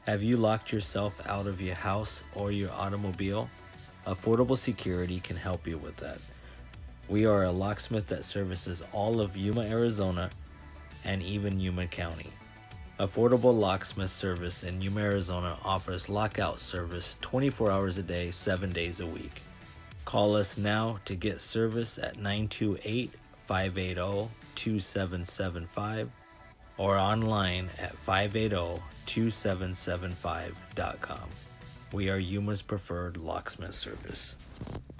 Have you locked yourself out of your house or your automobile? Affordable Security can help you with that. We are a locksmith that services all of Yuma, Arizona, and even Yuma County. Affordable Locksmith Service in Yuma, Arizona offers Lockout Service 24 hours a day, 7 days a week. Call us now to get service at 928-580-2775 or online at 580-2775.com. We are Yuma's preferred locksmith service.